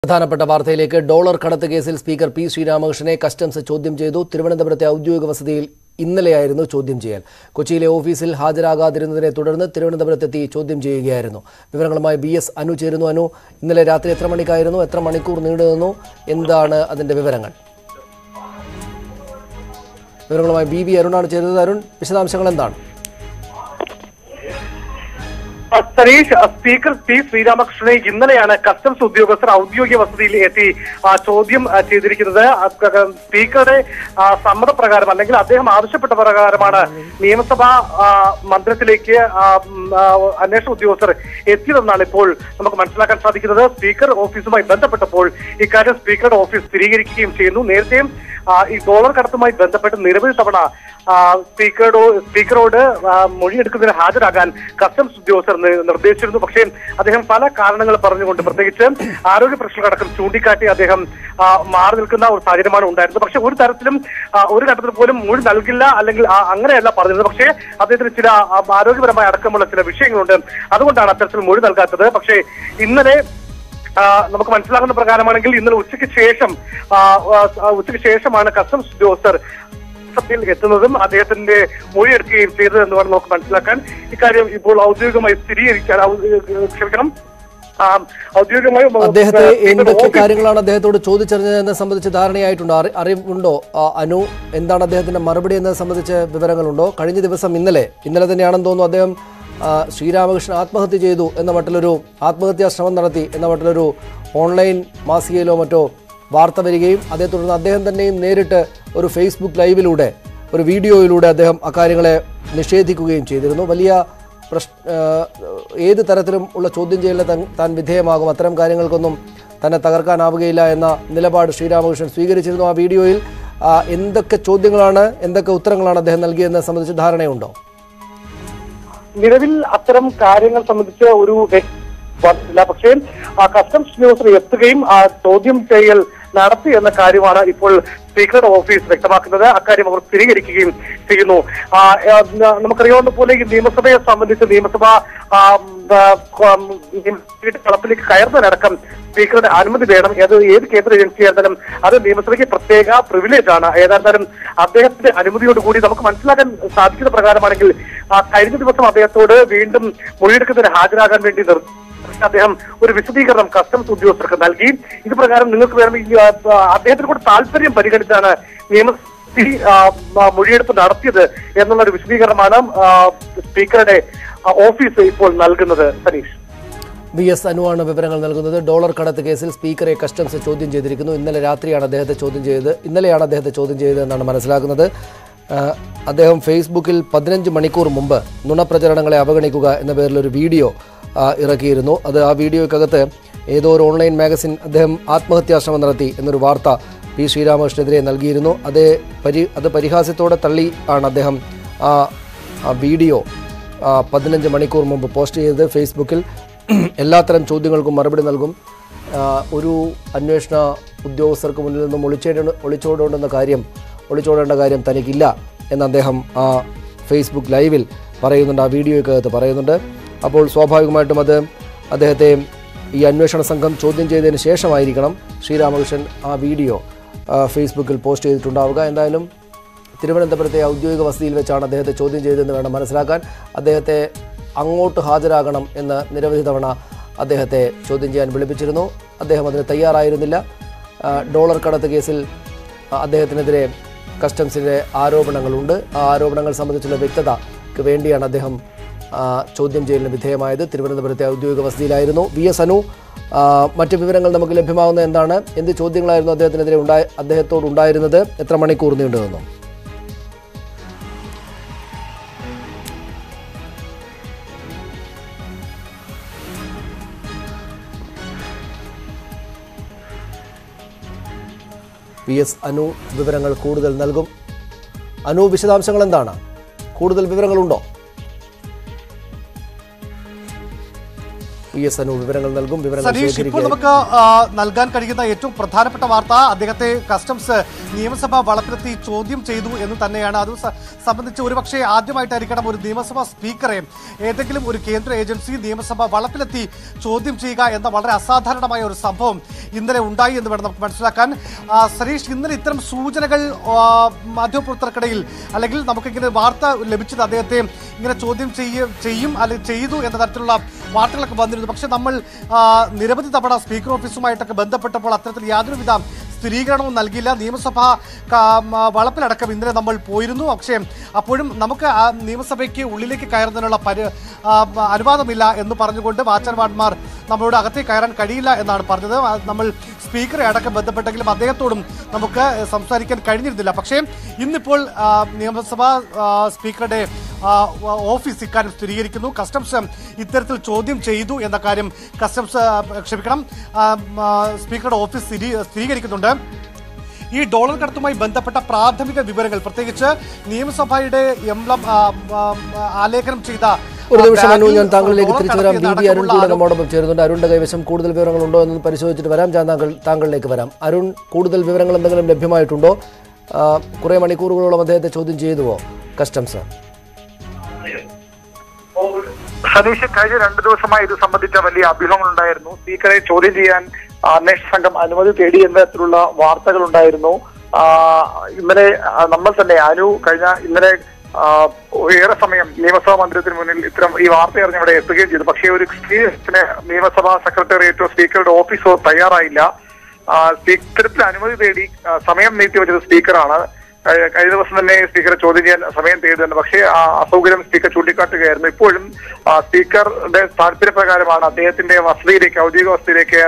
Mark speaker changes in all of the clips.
Speaker 1: പ്രധാനപ്പെട്ട വാർത്തയിലേക്ക് ഡോളർ കടത്ത് കേസിൽ സ്പീക്കർ പി ശ്രീരാമകൃഷ്ണനെ കസ്റ്റംസ് ചോദ്യം ചെയ്തു. തിരുവനന്തപുരത്തെ ഔദ്യോഗിക വസതിയിൽ ഇന്നലെയായിരുന്നു ചോദ്യം ചെയ്യൽ. കൊച്ചിയിലെ ഓഫീസിൽ ഹാജരാകാതിരുന്നതിനെ തുടർന്ന് തിരുവനന്തപുരത്തെത്തി ചോദ്യം ചെയ്യുകയായിരുന്നു. വിവരങ്ങളുമായി BS അനു ചേരുന്നു. അനു, ഇന്നലെ രാത്രി എത്ര മണിക്കായിരുന്നു, എത്ര മണിക്കൂർ നീണ്ടുനിന്നു, എന്താണ് അതിന്റെ വിവരങ്ങൾ? വിവരങ്ങളുമായി BB അരുണാണ് ചേരുന്നത്. അരുൺ, വിശദാംശങ്ങൾ എന്താണ്?
Speaker 2: സരീഷ്, സ്പീക്കർ പി ശ്രീരാമകൃഷ്ണനെ ഇന്നലെയാണ് കസ്റ്റംസ് ഉദ്യോഗസ്ഥർ ഔദ്യോഗിക വസതിയിൽ എത്തി ചോദ്യം ചെയ്തിരിക്കുന്നത്. സ്പീക്കറുടെ സമ്മതപ്രകാരം അല്ലെങ്കിൽ അദ്ദേഹം ആവശ്യപ്പെട്ട പ്രകാരമാണ് നിയമസഭാ മന്ദിരത്തിലേക്ക് അന്വേഷണ ഉദ്യോഗസ്ഥർ എത്തിയതെന്നാണ് ഇപ്പോൾ നമുക്ക് മനസ്സിലാക്കാൻ സാധിക്കുന്നത്. സ്പീക്കർ ഓഫീസുമായി ബന്ധപ്പെട്ടപ്പോൾ ഇക്കാര്യം സ്പീക്കറുടെ ഓഫീസ് സ്ഥിരീകരിക്കുകയും ചെയ്യുന്നു. നേരത്തെയും ഈ ഡോളർ കടത്തുമായി ബന്ധപ്പെട്ട് നിരവധി തവണ സ്പീക്കറോട് മൊഴിയെടുക്കുന്നതിന് ഹാജരാകാൻ കസ്റ്റംസ് ഉദ്യോഗസ്ഥർ നിർദ്ദേശിച്ചിരുന്നു. പക്ഷേ അദ്ദേഹം പല കാരണങ്ങൾ പറഞ്ഞുകൊണ്ട്, പ്രത്യേകിച്ച് ആരോഗ്യ പ്രശ്നങ്ങളടക്കം ചൂണ്ടിക്കാട്ടി അദ്ദേഹം മാറി നിൽക്കുന്ന ഒരു സാഹചര്യമാണ് ഉണ്ടായിരുന്നത്. പക്ഷെ ഒരു തരത്തിലും ഒരു ഘട്ടത്തിൽ പോലും മൊഴി നൽകില്ല, അല്ലെങ്കിൽ അങ്ങനെയല്ല പറഞ്ഞത്. പക്ഷേ അദ്ദേഹത്തിന് ചില ആരോഗ്യപരമായ അടക്കമുള്ള ചില വിഷയങ്ങളുണ്ട്, അതുകൊണ്ടാണ് അത്തരത്തിൽ മൊഴി നൽകാത്തത്. പക്ഷേ ഇന്നലെ നമുക്ക് മനസ്സിലാകുന്ന പ്രകാരമാണെങ്കിൽ ഇന്നലെ ഉച്ചയ്ക്ക് ശേഷമാണ് കസ്റ്റംസ് ഉദ്യോഗസ്ഥർ എത്തുന്നതും അദ്ദേഹത്തിന്റെ മൊഴിയെടുക്കുകയും ചെയ്തതെന്ന് വേണം നമുക്ക് മനസ്സിലാക്കാൻ. ഇക്കാര്യം ഇപ്പോൾ ഔദ്യോഗികമായി ഔദ്യോഗികമായി
Speaker 1: അദ്ദേഹത്തെ എന്തൊക്കെ കാര്യങ്ങളാണ് അദ്ദേഹത്തോട് ചോദിച്ചറിഞ്ഞതെന്ന് സംബന്ധിച്ച് ധാരണയായിട്ടുണ്ടോ, അറിവുണ്ടോ അനു? എന്താണ് അദ്ദേഹത്തിന്റെ മറുപടി എന്നത് സംബന്ധിച്ച് വിവരങ്ങളുണ്ടോ? കഴിഞ്ഞ ദിവസം ഇന്നലെ തന്നെയാണെന്ന് തോന്നുന്നു അദ്ദേഹം ശ്രീരാമകൃഷ്ണൻ ആത്മഹത്യ ചെയ്തു എന്ന മട്ടിലൊരു ആത്മഹത്യാ ശ്രമം നടത്തി എന്ന മട്ടിലൊരു ഓൺലൈൻ മാസികയിലോ മറ്റോ വാർത്ത വരികയും അതേ തുടർന്ന് അദ്ദേഹം തന്നെയും നേരിട്ട് ഒരു ഫേസ്ബുക്ക് ലൈവിലൂടെ, ഒരു വീഡിയോയിലൂടെ അദ്ദേഹം അക്കാര്യങ്ങളെ നിഷേധിക്കുകയും ചെയ്തിരുന്നു. വലിയ ഏത് തരത്തിലും ഉള്ള ചോദ്യം ചെയ്യലിന് താൻ വിധേയമാകും, അത്തരം കാര്യങ്ങൾക്കൊന്നും തന്നെ തകർക്കാനാവുകയില്ല എന്ന നിലപാട് ശ്രീരാമകൃഷ്ണൻ സ്വീകരിച്ചിരുന്നു. ആ വീഡിയോയിൽ എന്തൊക്കെ ചോദ്യങ്ങളാണ്, എന്തൊക്കെ ഉത്തരങ്ങളാണ് അദ്ദേഹം നൽകിയതെന്ന് സംബന്ധിച്ച് ധാരണയുണ്ടോ?
Speaker 2: നിലവിൽ അത്തരം കാര്യങ്ങൾ സംബന്ധിച്ച് ഒരു വ്യക്തത, പക്ഷേ കസ്റ്റംസ് ഉദ്യോഗസ്ഥർ എത്തുകയും ചോദ്യം ചെയ്യൽ നടത്തി എന്ന കാര്യമാണ് ഇപ്പോൾ സ്പീക്കറുടെ ഓഫീസ് വ്യക്തമാക്കുന്നത്. അക്കാര്യം അവർ സ്ഥിരീകരിക്കുകയും ചെയ്യുന്നു. നമുക്കറിയാവുന്ന പോലെ ഈ നിയമസഭയെ സംബന്ധിച്ച് നിയമസഭാ കളത്തിലേക്ക് കയറുന്നതിനടക്കം സ്പീക്കറുടെ അനുമതി വേണം. ഏത് കേന്ദ്ര ഏജൻസി ആയിരുന്നാലും അത് നിയമസഭയ്ക്ക് പ്രത്യേക പ്രിവിലേജ് ആണ്. ഏതായിരുന്നാലും അദ്ദേഹത്തിന്റെ അനുമതിയോടുകൂടി നമുക്ക് മനസ്സിലാക്കാൻ സാധിക്കുന്ന പ്രകാരമാണെങ്കിൽ കഴിഞ്ഞ ദിവസം അദ്ദേഹത്തോട് വീണ്ടും മൊഴിയെടുക്കുന്നതിന് ഹാജരാകാൻ വേണ്ടി അദ്ദേഹം ഒരു വിശദീകരണം കസ്റ്റംസ് ഉദ്യോഗസ്ഥർക്ക് നൽകി. ഇത് പ്രകാരം നിങ്ങൾക്ക് വേണം, അദ്ദേഹത്തിന് കൂടെ താല്പര്യം പരിഗണിച്ചാണ് മൊഴിയെടുപ്പ് നടത്തിയത് എന്നുള്ള ഒരു വിശദീകരണമാണ് സ്പീക്കറുടെ ഓഫീസ് ഇപ്പോൾ നൽകുന്നത്. സനീഷ്,
Speaker 1: BS അനുവാണ് വിവരങ്ങൾ നൽകുന്നത്. ഡോളർ കടത്ത് കേസിൽ സ്പീക്കറെ കസ്റ്റംസ് ചോദ്യം ചെയ്തിരിക്കുന്നു. ഇന്നലെയാണ് അദ്ദേഹത്തെ ചോദ്യം ചെയ്തതെന്നാണ് മനസ്സിലാക്കുന്നത്. അദ്ദേഹം ഫേസ്ബുക്കിൽ 15 മണിക്കൂർ മുമ്പ് നുണപ്രചരണങ്ങളെ അവഗണിക്കുക എന്ന പേരിലൊരു വീഡിയോ ഇറക്കിയിരുന്നു. ആ വീഡിയോയ്ക്കകത്ത് ഏതോ ഒരു ഓൺലൈൻ മാഗസിൻ അദ്ദേഹം ആത്മഹത്യാശ്രമം നടത്തി എന്നൊരു വാർത്ത പി ശ്രീരാമകൃഷ്ണനെതിരെ നൽകിയിരുന്നു. അത് പരിഹാസ്യത്തോടെ തള്ളി ആണ് അദ്ദേഹം ആ വീഡിയോ 15 മണിക്കൂർ മുമ്പ് പോസ്റ്റ് ചെയ്തത് ഫേസ്ബുക്കിൽ. എല്ലാത്തരം ചോദ്യങ്ങൾക്കും മറുപടി നൽകും, ഒരു അന്വേഷണ ഉദ്യോഗസ്ഥർക്ക് മുന്നിൽ നിന്നും ഒളിച്ചോടേണ്ട കാര്യം തനിക്കില്ല എന്ന് അദ്ദേഹം ആ ഫേസ്ബുക്ക് ലൈവിൽ പറയുന്നുണ്ട്, ആ വീഡിയോയ്ക്കകത്ത് പറയുന്നുണ്ട്. അപ്പോൾ സ്വാഭാവികമായിട്ടും അത് അദ്ദേഹത്തെ ഈ അന്വേഷണ സംഘം ചോദ്യം ചെയ്തതിന് ശേഷമായിരിക്കണം ശ്രീരാമകൃഷ്ണൻ ആ വീഡിയോ ഫേസ്ബുക്കിൽ പോസ്റ്റ് ചെയ്തിട്ടുണ്ടാവുക. എന്തായാലും തിരുവനന്തപുരത്തെ ഔദ്യോഗിക വസതിയിൽ വെച്ചാണ് അദ്ദേഹത്തെ ചോദ്യം ചെയ്തതെന്ന് വേണം മനസ്സിലാക്കാൻ. അദ്ദേഹത്തെ അങ്ങോട്ട് ഹാജരാകണം എന്ന് നിരവധി തവണ അദ്ദേഹത്തെ ചോദ്യം ചെയ്യാൻ വിളിപ്പിച്ചിരുന്നു. അദ്ദേഹം അതിന് തയ്യാറായിരുന്നില്ല. ഡോളർ കടത്ത് കേസിൽ അദ്ദേഹത്തിനെതിരെ കസ്റ്റംസിൻ്റെ ആരോപണങ്ങളുണ്ട്. ആ ആരോപണങ്ങൾ സംബന്ധിച്ചുള്ള വ്യക്തതയ്ക്ക് വേണ്ടിയാണ് അദ്ദേഹം ചോദ്യം ചെയ്യലിന് വിധേയമായത്. തിരുവനന്തപുരത്തെ ഔദ്യോഗിക വസതിയിലായിരുന്നു. BS അനു, മറ്റ് വിവരങ്ങൾ നമുക്ക് ലഭ്യമാകുന്നത് എന്താണ്? എന്ത് ചോദ്യങ്ങളായിരുന്നു അദ്ദേഹത്തോടുണ്ടായിരുന്നത്? എത്ര മണിക്കൂർ നീണ്ടു നിന്നു? BS അനു വിവരങ്ങൾ കൂടുതൽ നൽകും. അനു, വിശദാംശങ്ങൾ എന്താണ്? കൂടുതൽ വിവരങ്ങളുണ്ടോ? PS അനു വിവരങ്ങൾ നൽകും.
Speaker 3: ഇപ്പോൾ നമുക്ക് നൽകാൻ കഴിയുന്ന ഏറ്റവും പ്രധാനപ്പെട്ട വാർത്ത അദ്ദേഹത്തെ കസ്റ്റംസ് നിയമസഭാ വളപ്പിലെത്തി ചോദ്യം ചെയ്തു എന്ന് തന്നെയാണ്. അത് സംബന്ധിച്ച് ഒരുപക്ഷെ ആദ്യമായിട്ടായിരിക്കണം ഒരു നിയമസഭാ സ്പീക്കറെ ഏതെങ്കിലും ഒരു കേന്ദ്ര ഏജൻസി നിയമസഭാ വളപ്പിലെത്തി ചോദ്യം ചെയ്യുക എന്ന വളരെ അസാധാരണമായ ഒരു സംഭവം ഇന്നലെ ഉണ്ടായി എന്ന് വേണം നമുക്ക് മനസ്സിലാക്കാൻ. സരീഷ്, ഇന്നലെ ഇത്തരം സൂചനകൾ മാധ്യമപ്രവർത്തകർക്കിടയിൽ അല്ലെങ്കിൽ നമുക്കിങ്ങനെ വാർത്ത ലഭിച്ചത് അദ്ദേഹത്തെ ഇങ്ങനെ ചോദ്യം ചെയ്യും അല്ലെങ്കിൽ ചെയ്തു എന്ന തരത്തിലുള്ള വാർത്തകളൊക്കെ വന്നിരുന്നു. പക്ഷെ നമ്മൾ നിരവധി തവണ സ്പീക്കർ ഓഫീസുമായിട്ടൊക്കെ ബന്ധപ്പെട്ടപ്പോൾ അത്തരത്തിൽ യാതൊരുവിധ സ്ഥിരീകരണവും നൽകിയില്ല. നിയമസഭാ വളപ്പിലടക്കം ഇന്നലെ നമ്മൾ പോയിരുന്നു. പക്ഷേ അപ്പോഴും നമുക്ക് ആ നിയമസഭയ്ക്ക് ഉള്ളിലേക്ക് കയറുന്നതിനുള്ള അനുവാദമില്ല എന്ന് പറഞ്ഞുകൊണ്ട് വാച്ചർമാൻമാർ നമ്മളോട് അകത്തേക്ക് കയറാൻ കഴിയില്ല എന്നാണ് പറഞ്ഞത്. നമ്മൾ സ്പീക്കറെ അടക്കം ബന്ധപ്പെട്ടെങ്കിലും അദ്ദേഹത്തോടും നമുക്ക് സംസാരിക്കാൻ കഴിഞ്ഞിരുന്നില്ല. പക്ഷേ ഇന്നിപ്പോൾ നിയമസഭാ സ്പീക്കറുടെ ഓഫീസ് ഇക്കാര്യം സ്ഥിരീകരിക്കുന്നു. കസ്റ്റംസ് ഇത്തരത്തിൽ ചോദ്യം ചെയ്തു എന്ന കാര്യം സ്പീക്കറുടെ ഓഫീസ് സ്ഥിരീകരിക്കുന്നുണ്ട്. ഈ ഡോളർ കടത്തുമായി ബന്ധപ്പെട്ട പ്രാഥമിക വിവരങ്ങൾ, പ്രത്യേകിച്ച് നിയമസഭയുടെ എംബ്ലം ആലേഖനം ചെയ്ത
Speaker 1: ഒരു നിമിഷം അനു, ഞാൻ താങ്കളിലേക്ക് തിരിച്ചു വരാം. BB അരുൺ കൂടെ നമ്മോടൊപ്പം ചേരുന്നുണ്ട്. അരുണിന്റെ കൈവശം കൂടുതൽ വിവരങ്ങളുണ്ടോ എന്ന് പരിശോധിച്ചിട്ട് വരാം. ഞാൻ താങ്കളിലേക്ക് വരാം. അരുൺ, കൂടുതൽ വിവരങ്ങൾ എന്തെങ്കിലും ലഭ്യമായിട്ടുണ്ടോ? കുറെ മണിക്കൂറുകളോളം അദ്ദേഹത്തെ ചോദ്യം ചെയ്തുവോ കസ്റ്റംസ്?
Speaker 2: സതീഷ്, കഴിഞ്ഞ 2 ദിവസമായി ഇത് സംബന്ധിച്ച വലിയ അഭ്യൂഹങ്ങൾ ഉണ്ടായിരുന്നു. സ്പീക്കറെ ചോദ്യം ചെയ്യാൻ അന്വേഷണ സംഘം അനുമതി തേടി എന്ന തരത്തിലുള്ള വാർത്തകൾ ഉണ്ടായിരുന്നു. ഇന്നലെ നമ്മൾ തന്നെ ഇന്നലെ ഏറെ സമയം നിയമസഭാ മന്ദിരത്തിന് മുന്നിൽ ഈ വാർത്ത അറിഞ്ഞ് അവിടെ എത്തുകയും ചെയ്തു. പക്ഷേ ഒരു നിയമസഭാ സെക്രട്ടേറിയറ്റോ സ്പീക്കറുടെ ഓഫീസോ തയ്യാറായില്ല. ഇത്തരത്തിൽ അനുമതി തേടി സമയം നീട്ടിവെച്ചത് സ്പീക്കറാണ്. കഴിഞ്ഞ ദിവസം തന്നെ സ്പീക്കറെ ചോദ്യം ചെയ്യാൻ സമയം തേടിയിരുന്നു. പക്ഷേ അസൗകര്യം സ്പീക്കർ ചൂണ്ടിക്കാട്ടുകയായിരുന്നു. ഇപ്പോഴും സ്പീക്കറുടെ താല്പര്യപ്രകാരമാണ് അദ്ദേഹത്തിന്റെ ഔദ്യോഗിക വസതിയിലേക്ക്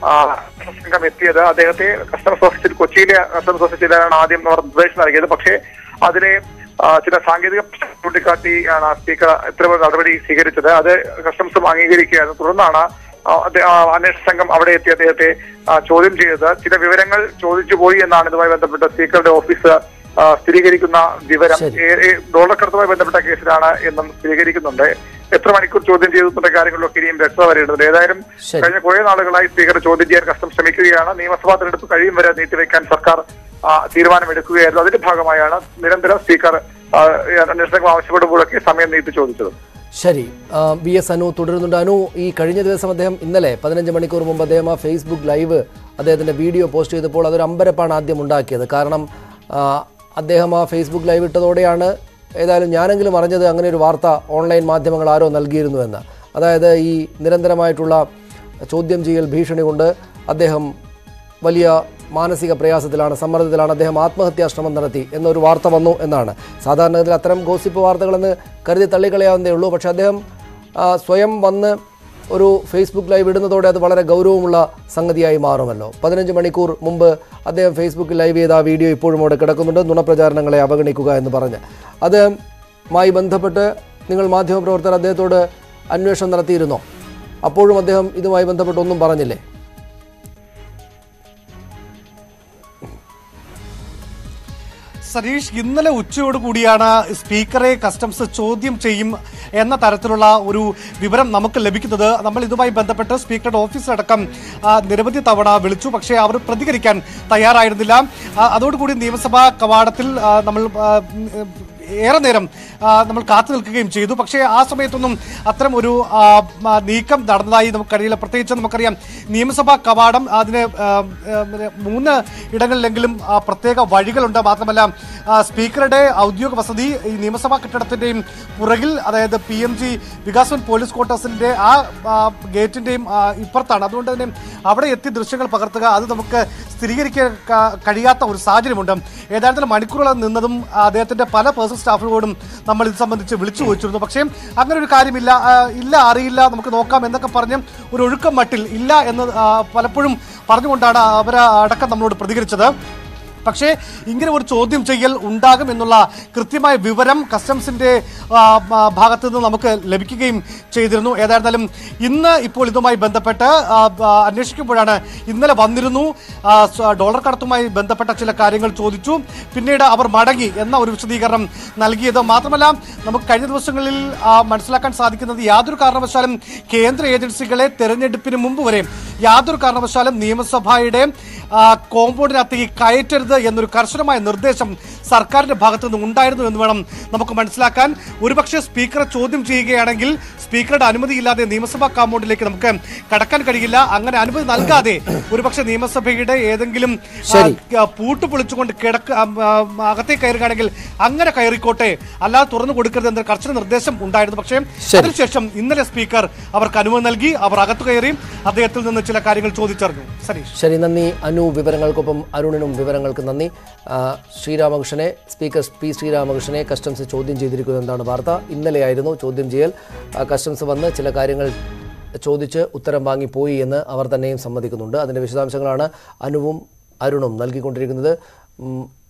Speaker 2: സംഘം എത്തിയത്. അദ്ദേഹത്തെ കൊച്ചിയിലെ കസ്റ്റംസ് ഓഫീസിലാണ് ആദ്യം അവർ നിർദ്ദേശം നൽകിയത്. പക്ഷേ അതിനെ ചില സാങ്കേതിക ചൂണ്ടിക്കാട്ടിയാണ് സ്പീക്കർ ഇത്തരം നടപടി സ്വീകരിച്ചത്. അത് കസ്റ്റംസും അംഗീകരിക്കുകയായിരുന്നു. തുടർന്നാണ് അന്വേഷണ സംഘം അവിടെ എത്തി അദ്ദേഹത്തെ ചോദ്യം ചെയ്തത്. ചില വിവരങ്ങൾ ചോദിച്ചു പോയി എന്നാണ് ഇതുമായി ബന്ധപ്പെട്ട് സ്പീക്കറുടെ ഓഫീസ് സ്ഥിരീകരിക്കുന്ന വിവരം. ഡോളർ കടത്തുമായി ബന്ധപ്പെട്ട കേസിലാണ് എന്നും സ്ഥിരീകരിക്കുന്നുണ്ട്. എത്ര മണിക്കൂർ ചോദ്യം ചെയ്തിട്ടുള്ള കാര്യങ്ങളിലൊക്കെ ഇനിയും വ്യക്തത വരേണ്ടതുണ്ട്. ഏതായാലും കഴിഞ്ഞ കുറെ നാളുകളായി സ്പീക്കറെ ചോദ്യം ചെയ്യാൻ കസ്റ്റം ശ്രമിക്കുകയാണ്. നിയമസഭാ തെരഞ്ഞെടുപ്പ് കഴിയും വരെ നീട്ടിവെക്കാൻ സർക്കാർ തീരുമാനമെടുക്കുകയായിരുന്നു. അതിന്റെ ഭാഗമായാണ് നിരന്തരം സ്പീക്കർ അന്വേഷണം ആവശ്യപ്പെടുമ്പോഴൊക്കെ സമയം നീട്ടി ചോദിച്ചത്.
Speaker 1: ശരി, BS അനു തുടരുന്നുണ്ട്. അനു, ഈ കഴിഞ്ഞ ദിവസം അദ്ദേഹം ഇന്നലെ 15 മണിക്കൂർ മുമ്പ് അദ്ദേഹം ആ ഫേസ്ബുക്ക് ലൈവ് അദ്ദേഹത്തിൻ്റെ വീഡിയോ പോസ്റ്റ് ചെയ്തപ്പോൾ അതൊരു അമ്പരപ്പാണ് ആദ്യം ഉണ്ടാക്കിയത്. കാരണം അദ്ദേഹം ആ ഫേസ്ബുക്ക് ലൈവ് ഇട്ടതോടെയാണ് ഏതായാലും ഞാനെങ്കിലും അറിഞ്ഞത് അങ്ങനെ ഒരു വാർത്ത ഓൺലൈൻ മാധ്യമങ്ങൾ ആരോ നൽകിയിരുന്നുവെന്ന്. അതായത് ഈ നിരന്തരമായിട്ടുള്ള ചോദ്യം ചെയ്യൽ ഭീഷണി കൊണ്ട് അദ്ദേഹം വലിയ മാനസിക പ്രയാസത്തിലാണ്, സമ്മർദ്ദത്തിലാണ്, അദ്ദേഹം ആത്മഹത്യാ ശ്രമം നടത്തി എന്നൊരു വാർത്ത വന്നു എന്നാണ്. സാധാരണഗതിയിൽ അത്തരം ഗോസിപ്പ് വാർത്തകളെന്ന് കരുതി തള്ളിക്കളയാവുന്നതേ ഉള്ളൂ. പക്ഷേ അദ്ദേഹം സ്വയം വന്ന് ഒരു ഫേസ്ബുക്ക് ലൈവ് ഇടുന്നതോടെ അത് വളരെ ഗൗരവമുള്ള സംഗതിയായി മാറുമല്ലോ. 15 മണിക്കൂർ മുമ്പ് അദ്ദേഹം ഫേസ്ബുക്കിൽ ലൈവ് ചെയ്ത ആ വീഡിയോ ഇപ്പോഴും അവിടെ കിടക്കുന്നുണ്ട്. നുണപ്രചാരണങ്ങളെ അവഗണിക്കുക എന്ന് പറഞ്ഞ് അതുമായി ബന്ധപ്പെട്ട് നിങ്ങൾ മാധ്യമപ്രവർത്തകർ അദ്ദേഹത്തോട് അന്വേഷണം നടത്തിയിരുന്നോ? അപ്പോഴും അദ്ദേഹം ഇതുമായി ബന്ധപ്പെട്ട് ഒന്നും പറഞ്ഞില്ലേ?
Speaker 3: സരീഷ്, ഇന്നലെ ഉച്ചയോട് കൂടിയാണ് സ്പീക്കറെ കസ്റ്റംസ് ചോദ്യം ചെയ്യും എന്ന തരത്തിലുള്ള ഒരു വിവരം നമുക്ക് ലഭിക്കുന്നത്. നമ്മൾ ഇതുമായി ബന്ധപ്പെട്ട് സ്പീക്കറുടെ ഓഫീസിലടക്കം നിരവധി തവണ വിളിച്ചു. പക്ഷേ അവർ പ്രതികരിക്കാൻ തയ്യാറായിരുന്നില്ല. അതോടുകൂടി നിയമസഭാ കവാടത്തിൽ നമ്മൾ ഏറെ നേരം നമ്മൾ കാത്തു നിൽക്കുകയും ചെയ്തു. പക്ഷേ ആ സമയത്തൊന്നും അത്തരം ഒരു നീക്കം നടന്നതായി നമുക്കറിയില്ല. പ്രത്യേകിച്ച് നമുക്കറിയാം നിയമസഭാ കവാടം അതിന് 3 ഇടങ്ങളിലെങ്കിലും പ്രത്യേക വഴികളുണ്ട്. മാത്രമല്ല സ്പീക്കറുടെ ഔദ്യോഗിക വസതി ഈ നിയമസഭാ കെട്ടിടത്തിൻ്റെയും പുറകിൽ, അതായത് PMG വികാസൻ പോലീസ് ക്വാർട്ടേഴ്സിൻ്റെ ആ ഗേറ്റിൻ്റെയും ഇപ്പുറത്താണ്. അതുകൊണ്ട് തന്നെ അവിടെ എത്തി ദൃശ്യങ്ങൾ പകർത്തുക അത് നമുക്ക് സ്ഥിരീകരിക്കാൻ കഴിയാത്ത ഒരു സാഹചര്യമുണ്ട്. ഏതായാലും മണിക്കൂറുകൾ നിന്നതും അദ്ദേഹത്തിൻ്റെ പല പേഴ്സണൽ സ്റ്റാഫുകളോടും നമ്മൾ ഇത് സംബന്ധിച്ച് വിളിച്ചു ചോദിച്ചിരുന്നു. പക്ഷേ അങ്ങനെ ഒരു കാര്യമില്ല, അറിയില്ല, നമുക്ക് നോക്കാം എന്നൊക്കെ പറഞ്ഞ് ഒരു ഒഴുക്കം മട്ടിൽ ഇല്ല എന്ന് പലപ്പോഴും പറഞ്ഞുകൊണ്ടാണ് അവരടക്കം നമ്മളോട് പ്രതികരിച്ചത്. പക്ഷേ ഇങ്ങനെ ഒരു ചോദ്യം ചെയ്യൽ ഉണ്ടാകും എന്നുള്ള കൃത്യമായ വിവരം കസ്റ്റംസിന്റെ ഭാഗത്ത് നിന്ന് നമുക്ക് ലഭിക്കുകയും ചെയ്തിരുന്നു. ഏതായിരുന്നാലും ഇന്ന് ഇപ്പോൾ ഇതുമായി ബന്ധപ്പെട്ട് അന്വേഷിക്കുമ്പോഴാണ് ഇന്നലെ വന്നിരുന്നു, ഡോളർ കടത്തുമായി ബന്ധപ്പെട്ട ചില കാര്യങ്ങൾ ചോദിച്ചു, പിന്നീട് അവർ മടങ്ങി എന്ന ഒരു വിശദീകരണം നൽകിയത്. മാത്രമല്ല നമുക്ക് കഴിഞ്ഞ ദിവസങ്ങളിൽ മനസ്സിലാക്കാൻ സാധിക്കുന്നത് യാതൊരു കാരണവശാലും കേന്ദ്ര ഏജൻസികളെ തെരഞ്ഞെടുപ്പിന് മുമ്പ് വരെ യാതൊരു കാരണവശാലും നിയമസഭയുടെ കോമ്പൗണ്ടിനകത്തേക്ക് കയറ്റരുത് എന്നൊരു കർശനമായ നിർദ്ദേശം സർക്കാരിന്റെ ഭാഗത്തു നിന്ന് ഉണ്ടായിരുന്നു എന്ന് വേണം നമുക്ക് മനസ്സിലാക്കാൻ. ഒരുപക്ഷെ സ്പീക്കറെ ചോദ്യം ചെയ്യുകയാണെങ്കിൽ സ്പീക്കറുടെ അനുമതിയില്ലാതെ നിയമസഭാ കോമ്പൗണ്ടിലേക്ക് നമുക്ക് കടക്കാൻ കഴിയില്ല. അങ്ങനെ അനുമതി നൽകാതെ ഒരുപക്ഷെ നിയമസഭയുടെ ഏതെങ്കിലും പൂട്ട് പൊളിച്ചുകൊണ്ട് അകത്തേക്ക് കയറുകയാണെങ്കിൽ അങ്ങനെ കയറിക്കോട്ടെ, അല്ലാതെ തുറന്നു കൊടുക്കരുത് എന്ന കർശന നിർദ്ദേശം ഉണ്ടായിരുന്നു. പക്ഷേ അതിനുശേഷം ഇന്നലെ സ്പീക്കർ അവർക്ക് അനുമതി നൽകി, അവർ അകത്തു കയറി അദ്ദേഹത്തിൽ നിന്ന് ചില കാര്യങ്ങൾ ചോദിച്ചറിഞ്ഞു.
Speaker 1: ശരി, നന്ദി അനു. വിവരങ്ങൾക്കൊപ്പം അരുണിനും വിവരങ്ങൾക്ക് നന്ദി. ശ്രീരാമകൃഷ്ണനെ, സ്പീക്കർ പി ശ്രീരാമകൃഷ്ണനെ കസ്റ്റംസ് ചോദ്യം ചെയ്തിരിക്കുന്നു എന്നാണ് വാർത്ത. ഇന്നലെയായിരുന്നു ചോദ്യം ചെയ്യൽ. കസ്റ്റംസ് വന്ന് ചില കാര്യങ്ങൾ ചോദിച്ച് ഉത്തരം വാങ്ങിപ്പോയി എന്ന് അവർ തന്നെയും സമ്മതിക്കുന്നുണ്ട്. അതിൻ്റെ വിശദാംശങ്ങളാണ് അനുവും അരുണും നൽകിക്കൊണ്ടിരിക്കുന്നത്.